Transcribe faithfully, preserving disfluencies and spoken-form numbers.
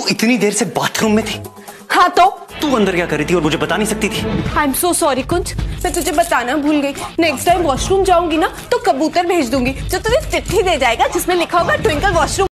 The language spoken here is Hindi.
तू इतनी देर से बाथरूम में थी? हाँ तो तू अंदर क्या कर रही थी और मुझे बता नहीं सकती थी? आई एम सो सॉरी कुंज, मैं तुझे बताना भूल गई। नेक्स्ट टाइम वॉशरूम जाऊंगी ना तो कबूतर भेज दूंगी जो तुझे चिट्ठी दे जाएगा जिसमें लिखा होगा ट्विंकल वॉशरूम।